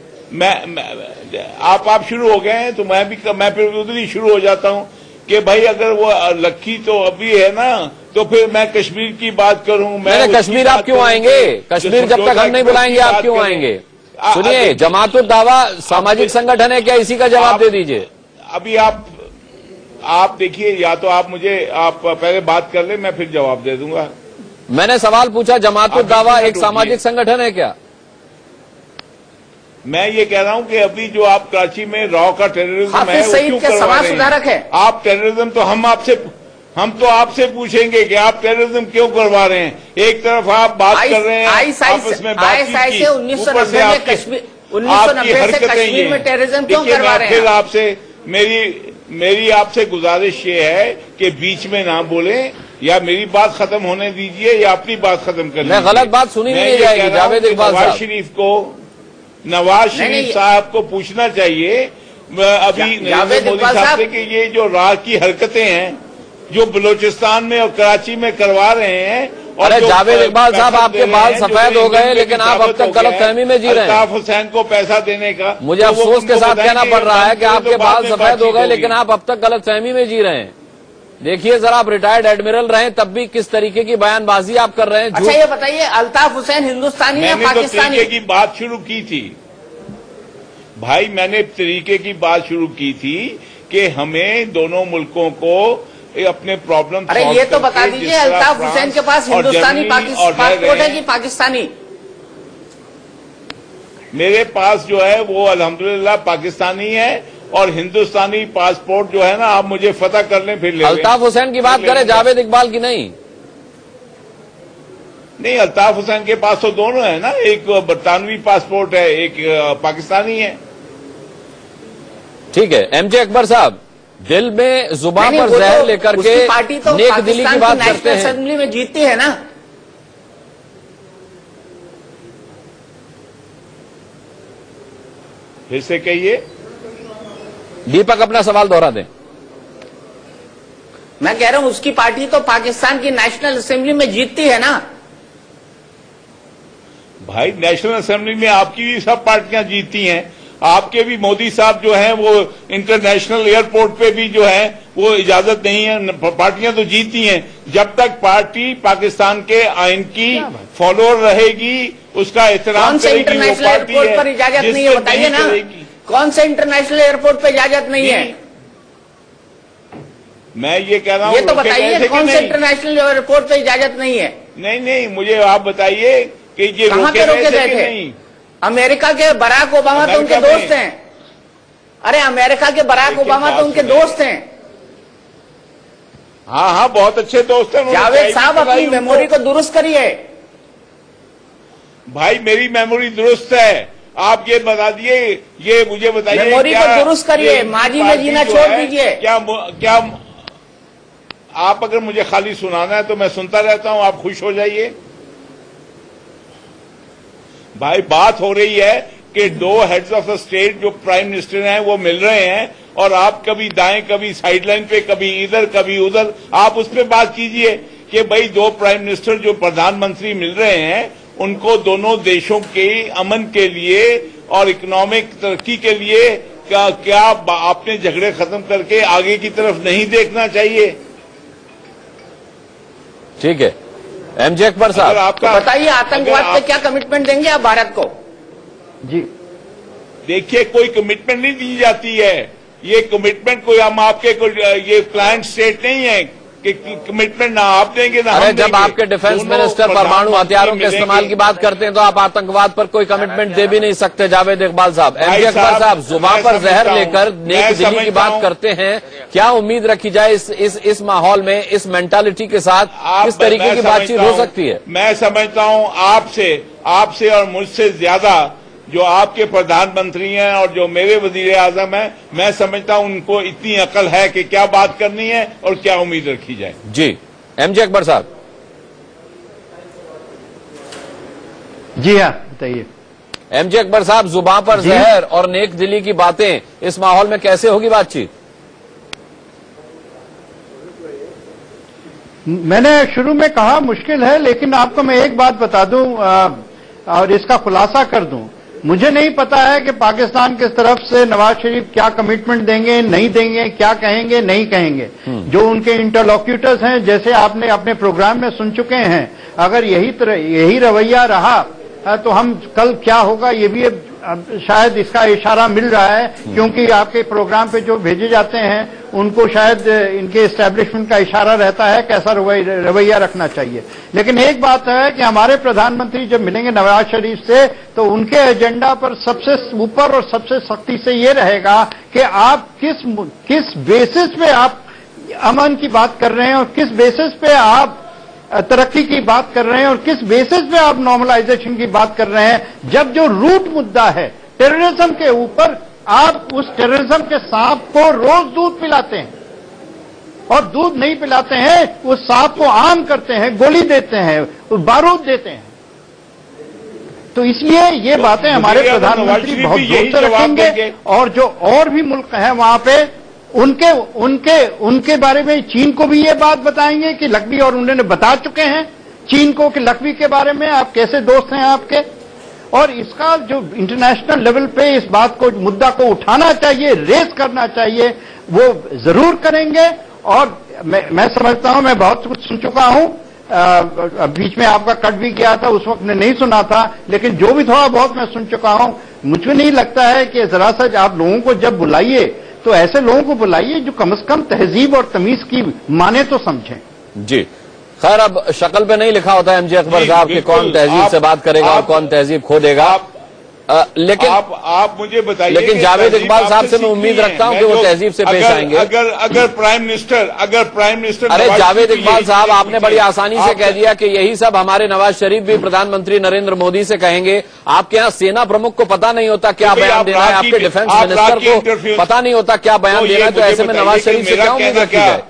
आप शुरू हो गए हैं तो मैं फिर उधर ही शुरू हो जाता हूं कि भाई अगर वो लक्की तो अभी है ना, तो फिर मैं कश्मीर की बात करूं। मैं कश्मीर आप क्यों आएंगे? कश्मीर जब तक हम नहीं बुलाएंगे आप क्यों आएंगे? सुनिए, जमातुल दावा सामाजिक संगठन है क्या? इसी का जवाब दे दीजिए। अभी आप देखिए, या तो आप पहले बात कर ले, मैं फिर जवाब दे दूंगा। मैंने सवाल पूछा, जमातुल दावा एक सामाजिक संगठन है क्या? मैं ये कह रहा हूं कि अभी जो आप कराची में रॉ का टेररिज्म है वो क्यों करवा रहे हैं? आप टेररिज्म तो हम तो आपसे पूछेंगे कि आप टेररिज्म क्यों करवा रहे हैं? एक तरफ आप बात कर रहे हैं आपस में बातचीत की, ऊपर से आपकी हरकतें में टेररिज्म क्यों करवा रहे हैं? फिर आपसे मेरी आपसे गुजारिश ये है कि बीच में ना बोलें, या मेरी बात खत्म होने दीजिए या अपनी बात खत्म कर लीजिए। गलत बात सुनी नहीं जाएगी। जावेद इकबाल साहब, नवाज शरीफ साहब को पूछना चाहिए अभी नरेंद्र मोदी साहब से कि ये जो राह की हरकतें हैं जो बलूचिस्तान में और कराची में करवा रहे हैं। और जावेद इकबाल साहब, आपके बाल सफेद हो गए लेकिन आप अब तक गलतफहमी में जी रहे हैं। अल्ताफ हुसैन को पैसा देने का मुझे अफसोस के साथ कहना पड़ रहा है कि आपके बाल सफेद हो गए लेकिन आप अब तक गलतफहमी में जी रहे हैं। देखिए जरा, आप रिटायर्ड एडमिरल रहे तब भी किस तरीके की बयानबाजी आप कर रहे हैं। अच्छा ये बताइए, अल्ताफ हुसैन हिंदुस्तानी या पाकिस्तानी? तरीके की बात शुरू की थी भाई, मैंने तरीके की बात शुरू की थी कि हमें दोनों मुल्कों को अपने प्रॉब्लम। अरे ये तो बता दीजिए, अल्ताफ हुसैन के पास हिंदुस्तानी पासपोर्ट है कि पाकिस्तानी? मेरे पास जो है वो अल्हम्दुलिल्लाह पाकिस्तानी है, और हिंदुस्तानी पासपोर्ट जो है ना, आप मुझे फतह कर लें फिर ले। अल्ताफ हुसैन की बात करें, जावेद इकबाल की नहीं। नहीं, अल्ताफ हुसैन के पास तो दोनों है ना, एक बरतानवी पासपोर्ट है, एक पाकिस्तानी है। ठीक है, एमजे अकबर साहब, दिल में जुबान पर जहर लेकर के पार्टी तो नेक दिली की बात करते हैं। असेंबली में जीतती है ना। फिर से कहिए। दीपक अपना सवाल दोहरा दें। मैं कह रहा हूं उसकी पार्टी तो पाकिस्तान की नेशनल असेंबली में जीतती है ना। भाई नेशनल असेंबली में आपकी भी सब पार्टियां जीतती हैं। आपके भी मोदी साहब जो हैं वो इंटरनेशनल एयरपोर्ट पे भी जो है वो इजाजत नहीं है, पार्टियां तो जीतती हैं। जब तक पार्टी पाकिस्तान के आइन की फॉलोअर रहेगी, उसका एहतराम करेगी, वो पार्टी एयरपोर्ट पर इजाजत नहीं है, बताइए ना कौन से इंटरनेशनल एयरपोर्ट पे इजाजत नहीं है? मैं ये कह रहा हूँ, ये तो बताइए कौन से इंटरनेशनल एयरपोर्ट पे इजाजत नहीं है? नहीं, मुझे आप बताइए कि ये कहां पे रोके गए थे? अमेरिका के बराक ओबामा तो उनके दोस्त हैं। अरे अमेरिका के बराक ओबामा तो उनके दोस्त हैं। हाँ, बहुत अच्छे दोस्त हैं। जावेद साहब, अपनी मेमोरी को दुरुस्त करिए। भाई मेरी मेमोरी दुरुस्त है, आप ये बता दिए, ये मुझे बताइए मेमोरी को दुरुस्त करिए, माजी में जीना छोड़ दीजिए। क्या आप अगर मुझे खाली सुनाना है तो मैं सुनता रहता हूं, आप खुश हो जाइए। भाई बात हो रही है कि दो हेड्स ऑफ द स्टेट जो प्राइम मिनिस्टर हैं वो मिल रहे हैं, और आप कभी दाएं कभी साइडलाइन पे, कभी इधर कभी उधर, आप उस पर बात कीजिए कि भाई दो प्राइम मिनिस्टर जो प्रधानमंत्री मिल रहे हैं उनको दोनों देशों के अमन के लिए और इकोनॉमिक तरक्की के लिए क्या आपने झगड़े खत्म करके आगे की तरफ नहीं देखना चाहिए? ठीक है, एमजे अकबर साहब, आपका तो बताइए, आतंकवाद पे क्या कमिटमेंट देंगे आप भारत को? जी देखिए, कोई कमिटमेंट नहीं दी जाती है। ये कमिटमेंट कोई हम आपके ये प्लान स्टेट नहीं है कि कमिटमेंट ना आप देंगे ना। अरे जब आपके डिफेंस मिनिस्टर परमाणु हथियारों के इस्तेमाल की बात करते हैं तो आप आतंकवाद पर कोई कमिटमेंट दे भी नहीं सकते। जावेद इकबाल साहब, एमजे अकबर साहब, जुबान पर जहर लेकर नेक दिली की बात करते हैं। क्या उम्मीद रखी जाए इस माहौल में, इस मेंटालिटी के साथ किस तरीके की बातचीत हो सकती है? मैं समझता हूं आपसे और मुझसे ज्यादा जो आपके प्रधानमंत्री हैं और जो मेरे वजीर आजम हैं, मैं समझता हूं उनको इतनी अकल है कि क्या बात करनी है और क्या उम्मीद रखी जाए। जी एमजे अकबर साहब। जी हाँ, बताइए। एमजे अकबर साहब, जुबां पर जहर और नेक दिली की बातें, इस माहौल में कैसे होगी बातचीत? मैंने शुरू में कहा मुश्किल है, लेकिन आपको मैं एक बात बता दूं और इसका खुलासा कर दूं। मुझे नहीं पता है कि पाकिस्तान की तरफ से नवाज शरीफ क्या कमिटमेंट देंगे, नहीं देंगे, क्या कहेंगे, नहीं कहेंगे। जो उनके इंटरलॉक्यूटर्स हैं, जैसे आपने अपने प्रोग्राम में सुन चुके हैं, अगर यही रवैया रहा तो हम कल क्या होगा ये भी शायद इसका इशारा मिल रहा है, क्योंकि आपके प्रोग्राम पे जो भेजे जाते हैं उनको शायद इनके एस्टेब्लिशमेंट का इशारा रहता है कैसा रवैया रखना चाहिए। लेकिन एक बात है कि हमारे प्रधानमंत्री जब मिलेंगे नवाज शरीफ से, तो उनके एजेंडा पर सबसे ऊपर और सबसे सख्ती से ये रहेगा कि आप किस बेसिस पे आप अमन की बात कर रहे हैं और किस बेसिस पे आप तरक्की की बात कर रहे हैं और किस बेसिस पे आप नॉर्मलाइजेशन की बात कर रहे हैं। जब जो रूट मुद्दा है टेररिज्म के ऊपर, आप उस टेररिज्म के सांप को रोज दूध पिलाते हैं और दूध नहीं पिलाते हैं, उस सांप को आम करते हैं, गोली देते हैं, बारूद देते हैं। तो इसलिए ये बातें हमारे प्रधानमंत्री बहुत जोर से रखेंगे और जो और भी मुल्क हैं वहां पे उनके बारे में चीन को भी ये बात बताएंगे कि लकवी, और उन्होंने बता चुके हैं चीन को कि लकवी के बारे में आप कैसे दोस्त हैं आपके, और इसका जो इंटरनेशनल लेवल पे इस बात को, मुद्दा को उठाना चाहिए, रेस करना चाहिए, वो जरूर करेंगे। और मैं समझता हूं, मैं बहुत कुछ सुन चुका हूं, बीच में आपका कट भी किया था, उस वक्त ने नहीं सुना था, लेकिन जो भी थोड़ा बहुत मैं सुन चुका हूं, मुझे नहीं लगता है कि जरा सा आप लोगों को जब बुलाइए तो ऐसे लोगों को बुलाइए जो कम से कम तहजीब और तमीज की माने तो समझें। जी, खैर अब शक्ल पे नहीं लिखा होता एमजे अकबर साहब कि कौन तहजीब से बात करेगा और कौन तहजीब खो देगा, लेकिन आप मुझे बताइए, लेकिन जावेद इकबाल साहब से मैं उम्मीद रखता हूं कि वो तहजीब से पेश आएंगे। अगर प्राइम मिनिस्टर अरे जावेद इकबाल साहब, आपने बड़ी आसानी से कह दिया कि यही सब हमारे नवाज शरीफ भी प्रधानमंत्री नरेंद्र मोदी से कहेंगे। आपके यहाँ सेना प्रमुख को पता नहीं होता क्या बयान देना है, आपके डिफेंस मिनिस्टर को पता नहीं होता क्या बयान देना है, तो ऐसे में नवाज शरीफ से क्या उम्मीद रखी जाए?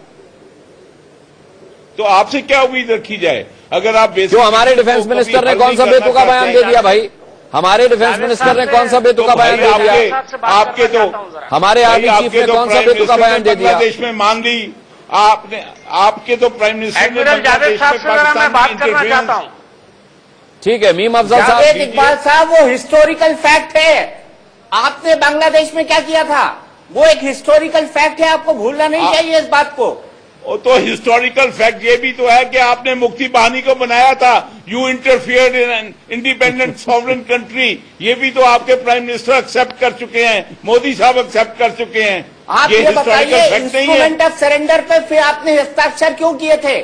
तो आपसे क्या उम्मीद रखी जाए? अगर आप जो हमारे डिफेंस मिनिस्टर ने कौन सा बेतुका बयान दे दिया भाई, हमारे डिफेंस मिनिस्टर ने कौन सा बेतुका बयान दे दिया? आपके तो हमारे आर्मी चीफ ने कौन सा बेतुका बयान दे दिया? बांग्लादेश में मान ली आपने, आपके तो प्राइम मिनिस्टर ने बात करना चाहता हूं। ठीक है, मीम अफजल साहब। जावेद इकबाल साहब, वो हिस्टोरिकल फैक्ट है। आपने बांग्लादेश में क्या किया था, वो एक हिस्टोरिकल फैक्ट है, आपको भूलना नहीं चाहिए इस बात को। वो तो हिस्टोरिकल फैक्ट ये भी तो है कि आपने मुक्ति बाहिनी को बनाया था, you interfered in independent sovereign country, ये भी तो आपके प्राइम मिनिस्टर एक्सेप्ट कर चुके हैं, मोदी साहब एक्सेप्ट कर चुके हैं। आप ये बताइए, इंस्ट्रूमेंट ऑफ सरेंडर पे फिर आपने हस्ताक्षर क्यों किए थे?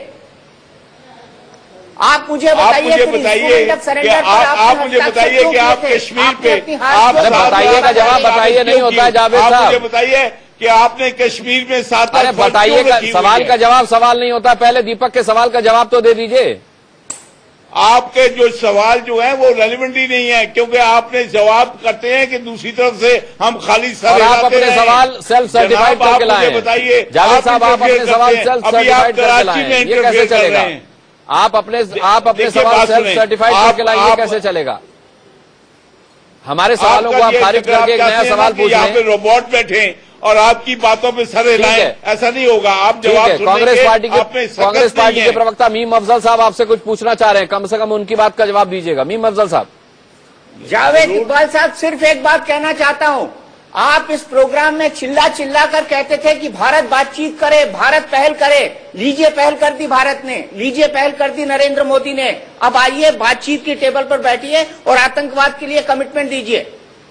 आप मुझे बताइए कि आप मुझे बताइए कि आप कश्मीर पे आप बताइए का जवाब बताइए नहीं होता है जावेद साहब। मुझे बताइए कि आपने कश्मीर में 7 अरे बताइए का सवाल का जवाब सवाल नहीं होता, पहले दीपक के सवाल का जवाब तो दे दीजिए। आपके जो सवाल जो है वो रेलिवेंट ही नहीं है, क्योंकि आपने जवाब करते हैं कि दूसरी तरफ से हम खाली सर आप अपने सवाल सेल्फ सर्टिफाइड करके लाए। बताइए जावेद साहब, आप अपने सवाल सेल्फ सर्टिफाइड करके लाए, ये कैसे चलेगा? आप अपने सवाल सेल्फ सर्टिफाइड करके लाए, ये कैसे चलेगा? हमारे सवालों को आप खारिज करके एक नया सवाल पूछ रहे हैं। रोबोट बैठे और आपकी बातों पे सर हिलाएं, ऐसा नहीं होगा। आप जवाब कांग्रेस पार्टी के प्रवक्ता मीम अफजल साहब आपसे कुछ पूछना चाह रहे हैं, कम से कम उनकी बात का जवाब दीजिएगा। मीम अफजल साहब। जावेद इकबाल साहब, सिर्फ एक बात कहना चाहता हूं, आप इस प्रोग्राम में चिल्ला कर कहते थे कि भारत बातचीत करे, भारत पहल करे। लीजिए पहल कर दी भारत ने, लीजिए पहल कर दी नरेंद्र मोदी ने। अब आइए बातचीत की टेबल पर बैठिए और आतंकवाद के लिए कमिटमेंट दीजिए।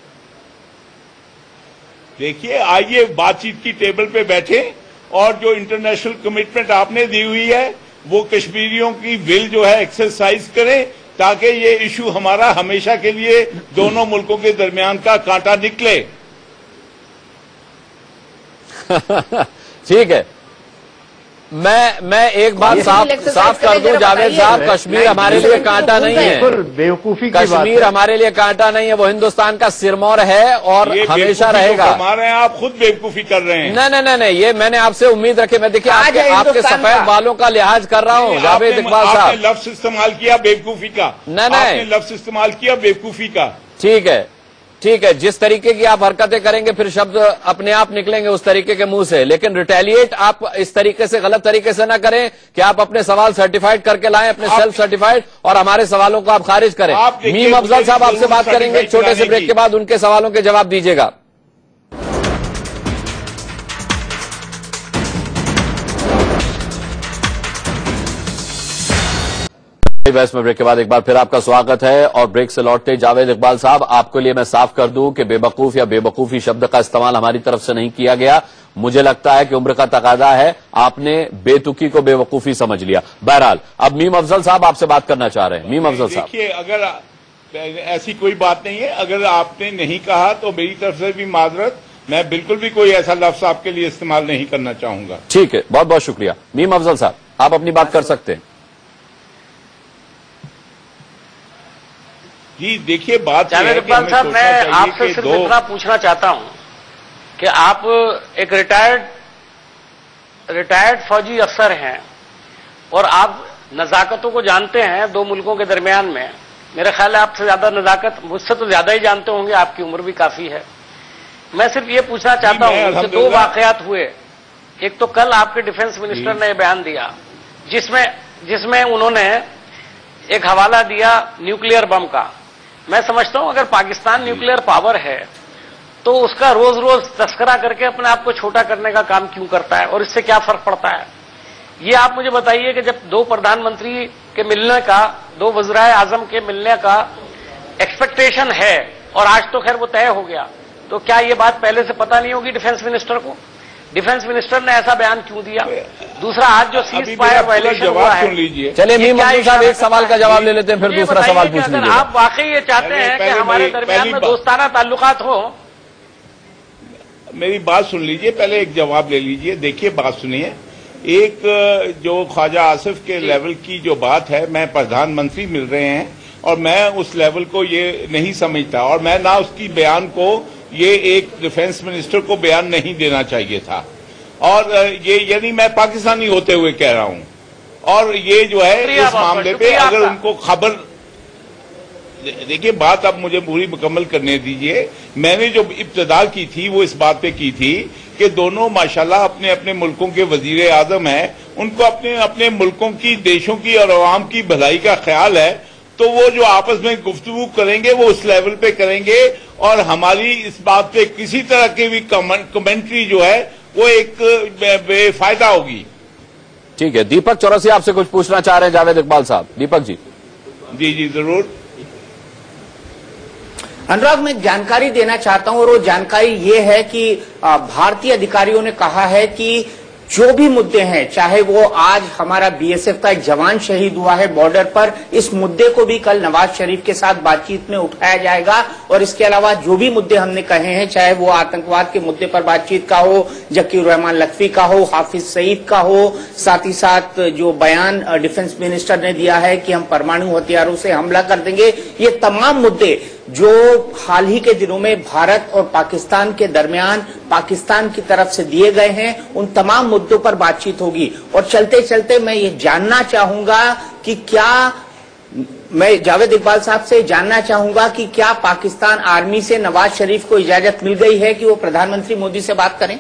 देखिए, आइए बातचीत की टेबल पे बैठे और जो इंटरनेशनल कमिटमेंट आपने दी हुई है वो कश्मीरियों की विल जो है एक्सरसाइज करें, ताकि ये इशू हमारा हमेशा के लिए दोनों मुल्कों के दरमियान का कांटा निकले। ठीक है, मैं एक बात साफ कर दूं जावेद साहब, कश्मीर हमारे लिए कांटा नहीं है, बेवकूफी कश्मीर हमारे लिए कांटा नहीं है, वो हिंदुस्तान का सिरमौर है और हमेशा रहेगा। हमारे हैं, आप खुद बेवकूफी कर रहे हैं। नहीं, ये मैंने आपसे उम्मीद रखी। मैं देखिए आपके सफेद बालों का लिहाज कर रहा हूँ जावेद इकबाल साहब। आपने लफ्ज इस्तेमाल किया बेवकूफी का, आपने लफ्ज इस्तेमाल किया बेवकूफी का। ठीक है, जिस तरीके की आप हरकतें करेंगे फिर शब्द अपने आप निकलेंगे उस तरीके के मुंह से, लेकिन रिटेलिएट आप इस तरीके से, गलत तरीके से ना करें कि आप अपने सवाल सर्टिफाइड करके लाएं, अपने सेल्फ सर्टिफाइड, और हमारे सवालों को आप खारिज करें। मीम अफजल साहब आपसे बात करेंगे एक छोटे से ब्रेक के बाद, उनके सवालों के जवाब दीजिएगा। बहस में ब्रेक के बाद एक बार फिर आपका स्वागत है। और ब्रेक से लौटते जावेद इकबाल साहब, आपके लिए मैं साफ कर दूं कि बेवकूफ या बेवकूफी शब्द का इस्तेमाल हमारी तरफ से नहीं किया गया। मुझे लगता है कि उम्र का तकादा है, आपने बेतुकी को बेवकूफी समझ लिया। बहरहाल अब मीम अफजल साहब आपसे बात करना चाह रहे हैं। मीम अफजल साहब, देखिए, अगर ऐसी कोई बात नहीं है, अगर आपने नहीं कहा तो मेरी तरफ से भी माजरत, मैं बिल्कुल भी कोई ऐसा लफ्ज आपके लिए इस्तेमाल नहीं करना चाहूंगा। ठीक है, बहुत बहुत शुक्रिया। मीम अफजल साहब, आप अपनी बात कर सकते हैं। जी देखिए, बात जावेद इकबाल साहब, मैं आपसे सिर्फ इतना पूछना चाहता हूं कि आप एक रिटायर्ड फौजी अफसर हैं और आप नजाकतों को जानते हैं दो मुल्कों के दरमियान में। मेरा ख्याल है आपसे ज्यादा नजाकत, मुझसे तो ज्यादा ही जानते होंगे, आपकी उम्र भी काफी है। मैं सिर्फ ये पूछना चाहता हूं कि दो वाकयात हुए। एक तो कल आपके डिफेंस मिनिस्टर ने बयान दिया जिसमें उन्होंने एक हवाला दिया न्यूक्लियर बम का। मैं समझता हूं अगर पाकिस्तान न्यूक्लियर पावर है तो उसका रोज रोज तस्करा करके अपने आप को छोटा करने का काम क्यों करता है, और इससे क्या फर्क पड़ता है? ये आप मुझे बताइए कि जब दो प्रधानमंत्री के मिलने का, दो वज़राए आज़म के मिलने का एक्सपेक्टेशन है और आज तो खैर वो तय हो गया, तो क्या ये बात पहले से पता नहीं होगी डिफेंस मिनिस्टर को? डिफेंस मिनिस्टर ने ऐसा बयान क्यों दिया? दूसरा, आज जो सीज फायर वायलेशन हुआ है, चलिए मीम अफजल साहब एक सवाल का जवाब ले लेते हैं, फिर दूसरा सवाल पूछ लीजिए। आप वाकई ये चाहते हैं कि हमारे दरमियान में दोस्ताना ताल्लुकात हो? मेरी बात सुन लीजिए, पहले एक जवाब ले लीजिए। देखिए, बात सुनिए, एक जो ख्वाजा आसिफ के लेवल की जो बात है, मैं प्रधानमंत्री मिल रहे हैं और मैं उस लेवल को ये नहीं समझता, और मैं ना उसकी बयान को, ये एक डिफेंस मिनिस्टर को बयान नहीं देना चाहिए था। और ये यानी मैं पाकिस्तानी होते हुए कह रहा हूं, और ये जो है इस मामले पे अगर उनको खबर, देखिए बात अब मुझे पूरी मुकम्मल करने दीजिए। मैंने जो इब्तिदा की थी वो इस बात पे की थी कि दोनों माशाल्लाह अपने अपने मुल्कों के वजीर आजम हैं, उनको अपने अपने मुल्कों की, देशों की और अवाम की भलाई का ख्याल है, तो वो जो आपस में गुफ्तगू करेंगे वो उस लेवल पे करेंगे, और हमारी इस बात पे किसी तरह की भी कमेंट्री जो है वो एक बेफायदा होगी। ठीक है, दीपक चौरसिया आपसे कुछ पूछना चाह रहे हैं जावेद इकबाल साहब। दीपक जी। जी जरूर। अनुराग, मैं जानकारी देना चाहता हूं, और वो जानकारी ये है कि भारतीय अधिकारियों ने कहा है कि जो भी मुद्दे हैं, चाहे वो आज हमारा बीएसएफ का एक जवान शहीद हुआ है बॉर्डर पर, इस मुद्दे को भी कल नवाज शरीफ के साथ बातचीत में उठाया जाएगा। और इसके अलावा जो भी मुद्दे हमने कहे हैं, चाहे वो आतंकवाद के मुद्दे पर बातचीत का हो, जकीर रहमान लखवी का हो, हाफिज सईद का हो, साथ ही साथ जो बयान डिफेंस मिनिस्टर ने दिया है कि हम परमाणु हथियारों से हमला कर देंगे, ये तमाम मुद्दे जो हाल ही के दिनों में भारत और पाकिस्तान के दरमियान पाकिस्तान की तरफ से दिए गए हैं, उन तमाम मुद्दों पर बातचीत होगी। और चलते चलते मैं ये जानना चाहूंगा कि क्या, मैं जावेद इकबाल साहब से जानना चाहूंगा कि क्या पाकिस्तान आर्मी से नवाज शरीफ को इजाजत मिल गई है कि वो प्रधानमंत्री मोदी से बात करें?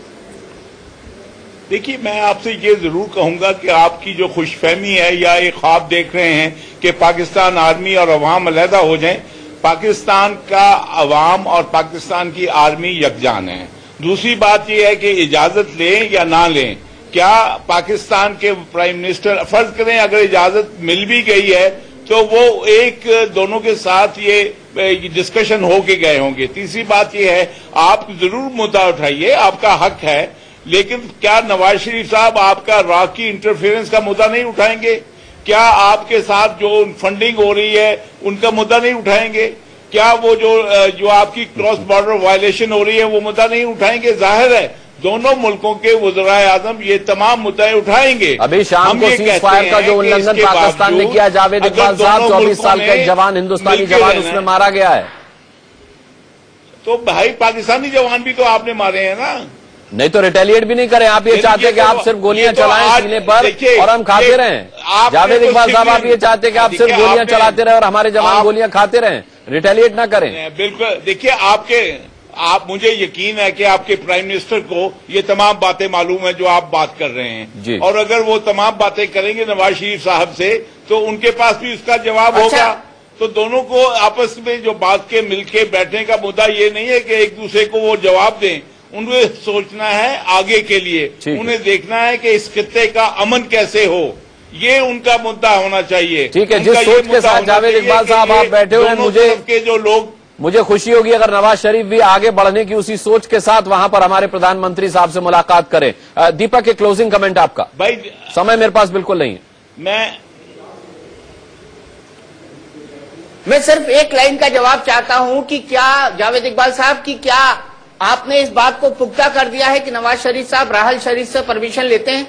देखिए, मैं आपसे ये जरूर कहूंगा कि आपकी जो खुशफहमी है या ये ख्वाब देख रहे हैं कि पाकिस्तान आर्मी और अवाम अलहदा हो जाएं, पाकिस्तान का अवाम और पाकिस्तान की आर्मी यकजान है। दूसरी बात यह है कि इजाजत लें या ना लें, क्या पाकिस्तान के प्राइम मिनिस्टर, फर्ज करें अगर इजाजत मिल भी गई है तो वो एक दोनों के साथ ये डिस्कशन हो के गए होंगे। तीसरी बात यह है, आप जरूर मुद्दा उठाइए, आपका हक है, लेकिन क्या नवाज शरीफ साहब आपका रॉकी इंटरफेरेंस का मुद्दा नहीं उठाएंगे? क्या आपके साथ जो फंडिंग हो रही है उनका मुद्दा नहीं उठाएंगे? क्या वो जो आपकी क्रॉस बॉर्डर वायलेशन हो रही है वो मुद्दा नहीं उठाएंगे? जाहिर है दोनों मुल्कों के वज़राए आज़म ये तमाम मुद्दे उठाएंगे। अभी शाम को सीज फायर का जो उल्लंघन पाकिस्तान ने किया, जावेद इकबाल साहब 24 साल का एक जवान, हिंदुस्तानी जवान, उसमें मारा गया है। तो भाई पाकिस्तानी जवान भी तो आपने मारे हैं ना। नहीं तो रिटेलिएट भी नहीं करें। आप ये चाहते हैं कि आप सिर्फ गोलियां चलाएं सीने पर और हम खाते रहें। जावेद इकबाल साहब, आप ये चाहते हैं कि आप सिर्फ गोलियां चलाते रहें और हमारे जवान गोलियां खाते रहें, रिटेलिएट ना करें। बिल्कुल। देखिए आप मुझे यकीन है कि आपके प्राइम मिनिस्टर को ये तमाम बातें मालूम है जो आप बात कर रहे हैं, और अगर वो तमाम बातें करेंगे नवाज शरीफ साहब से तो उनके पास भी उसका जवाब होगा। तो दोनों को आपस में जो बात के मिलके बैठने का मुद्दा ये नहीं है कि एक दूसरे को वो जवाब दें, उन्हें सोचना है आगे के लिए, उन्हें देखना है कि इस खित्ते का अमन कैसे हो, ये उनका मुद्दा होना चाहिए। ठीक है, जिस सोच के साथ जावेद इकबाल साहब आप बैठे हुए हैं, मुझे खुशी होगी अगर नवाज शरीफ भी आगे बढ़ने की उसी सोच के साथ वहां पर हमारे प्रधानमंत्री साहब से मुलाकात करें। दीपक, एक क्लोजिंग कमेंट आपका। भाई समय मेरे पास बिल्कुल नहीं है। मैं सिर्फ एक लाइन का जवाब चाहता हूं कि क्या जावेद इकबाल साहब की क्या आपने इस बात को पुख्ता कर दिया है कि नवाज शरीफ साहब राहल शरीफ से परमिशन लेते हैं?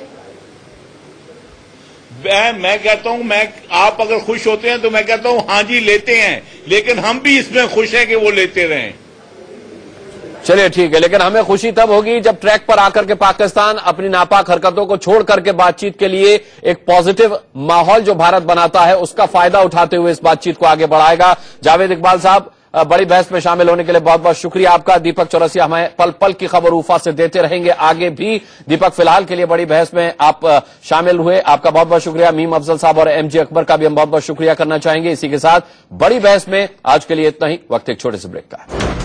मैं कहता हूं, आप अगर खुश होते हैं तो मैं कहता हूं हाँ जी लेते हैं, लेकिन हम भी इसमें खुश हैं कि वो लेते रहें। चलिए ठीक है, लेकिन हमें खुशी तब होगी जब ट्रैक पर आकर के पाकिस्तान अपनी नापाक हरकतों को छोड़ करके बातचीत के लिए एक पॉजिटिव माहौल जो भारत बनाता है उसका फायदा उठाते हुए इस बातचीत को आगे बढ़ाएगा। जावेद इकबाल साहब, बड़ी बहस में शामिल होने के लिए बहुत बहुत शुक्रिया आपका। दीपक चौरसिया हमें पल पल की खबर उफा से देते रहेंगे आगे भी। दीपक, फिलहाल के लिए बड़ी बहस में आप शामिल हुए, आपका बहुत बहुत शुक्रिया। मीम अफजल साहब और एमजे अकबर का भी हम बहुत बहुत शुक्रिया करना चाहेंगे। इसी के साथ बड़ी बहस में आज के लिए इतना ही। वक्त एक छोटे से ब्रेक का है।